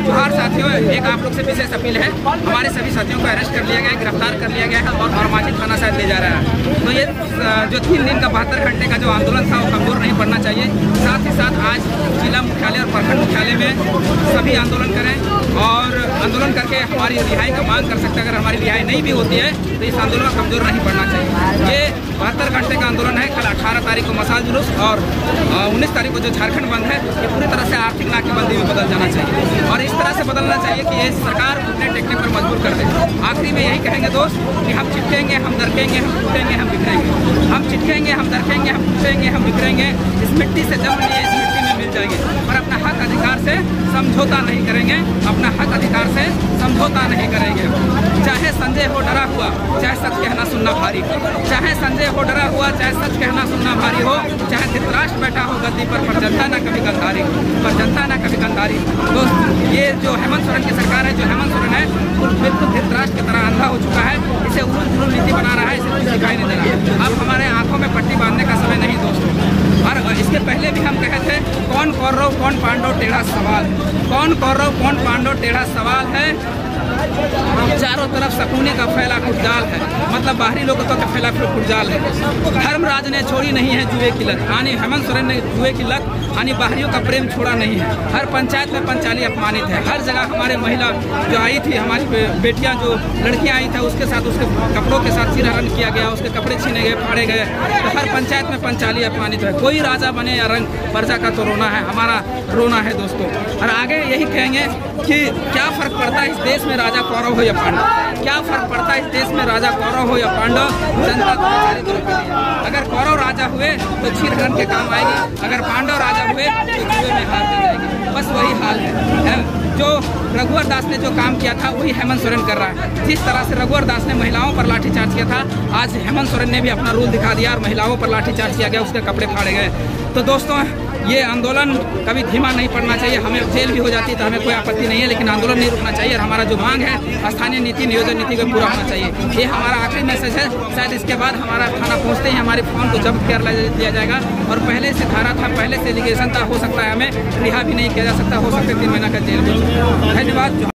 जोहार साथियों, एक आप लोग से विशेष अपील है। हमारे सभी साथियों को अरेस्ट कर लिया गया है, गिरफ्तार कर लिया गया है और मांझी थाना शायद ले जा रहा है। तो ये जो 3 दिन का 72 घंटे का जो आंदोलन था वो कमजोर नहीं पड़ना चाहिए। साथ ही साथ आज जिला मुख्यालय और प्रखंड मुख्यालय में सभी आंदोलन करें और आंदोलन करके हमारी रिहाई का मांग कर सकते हैं। अगर हमारी रिहाई नहीं भी होती है तो इस आंदोलन कमजोर नहीं पड़ना चाहिए। ये 72 घंटे का आंदोलन है। कल 18 तारीख को मसाल जुलूस और 19 तारीख को जो झारखंड बंद है ये पूरी तरह से आर्थिक नाकेबंदी में बदल जाना चाहिए और इस तरह से बदलना चाहिए कि ये सरकार अपने टेकने पर मजबूर कर दे। आखिरी में यही कहेंगे दोस्त कि हम चिपकेंगे, हम दरकेंगे, हम टूटेंगे, हम बिखरेंगे। हम चिपकेंगे, हम दरकेंगे, हम टूटेंगे, हम बिखरेंगे। इस मिट्टी से जन्म लिए इस मिट्टी में मिल जाएंगे और अपना हक अधिकार से समझौता नहीं करेंगे। अपना हक अधिकार से समझौता नहीं करेंगे। चाहे संजय हो डरा हुआ, चाहे सच कहना सुनना भारी हो। चाहे संजय हो डरा हुआ, चाहे सच कहना सुनना भारी हो। चाहे धृतराष्ट्र बैठा हो गद्दी पर जनता ना कभी गद्दारी हो, पर जनता ना कभी गद्दारी। दोस्त, ये जो हेमंत सोरेन की सरकार है, जो हेमंत सोरेन है वो बिल्कुल धृतराष्ट्र की तरह अंधा हो चुका है। इसे उलूल जुलूल नीति बना रहा है, इसे कुछ दिखाई नहीं दे रहा। अब हमारे आंखों में पट्टी बांधने का समय नहीं दोस्तों। और इसके पहले भी हम कहे थे कौन कौरव कौन पांडव टेढ़ा सवाल, कौन कौरव कौन पांडव टेढ़ा सवाल है। चारों तरफ शकुनी का फैला जाल है, मतलब बाहरी लोगों का फैला जाल है। धर्मराज ने छोड़ी नहीं है जुए की लत, यानी हेमंत सोरेन ने जुए की लत यानी बाहरियों का प्रेम छोड़ा नहीं है। हर पंचायत में पंचाली अपमानित है। हर जगह हमारे महिला जो आई थी, हमारी बेटियां जो लड़कियां आई थी उसके साथ उसके कपड़ों के साथ सिरहरण किया गया, उसके कपड़े छीने गए, फाड़े गए। तो हर पंचायत में पंचाली अपमानित है। कोई राजा बने या रंग, प्रजा का तो रोना है, हमारा रोना है दोस्तों। और आगे यही कहेंगे कि क्या फर्क पड़ता है इस देश में राजा कौरव हो या पांडव, क्या फर्क पड़ता है इस देश में राजा कौरव हो या पांडव। जनता तो अगर कौरव राजा हुए तो चीरहरण के काम आएगी, अगर पांडव राजा हुए तो जुए में हार दे जाएगी। बस वही हाल है। जो रघुवर दास ने जो काम किया था वही हेमंत सोरेन कर रहा है। जिस तरह से रघुवर दास ने महिलाओं पर लाठीचार्ज किया था, आज हेमंत सोरेन ने भी अपना रूल दिखा दिया और महिलाओं पर लाठीचार्ज किया गया, उसके कपड़े फाड़े गए। तो दोस्तों, ये आंदोलन कभी धीमा नहीं पड़ना चाहिए। हमें जेल भी हो जाती है तो हमें कोई आपत्ति नहीं है, लेकिन आंदोलन नहीं रुकना चाहिए। और हमारा जो मांग है स्थानीय नीति नियोजन नीति को पूरा होना चाहिए। ये हमारा आखिरी मैसेज है। शायद इसके बाद हमारा थाना पहुंचते ही हमारे फोन को जब्त कर लिया जाएगा और पहले से धारा था, पहले से एलिगेशन था, हो सकता है हमें रिहा भी नहीं किया जा सकता, हो सकता है 3 महीना का जेल भी। धन्यवाद।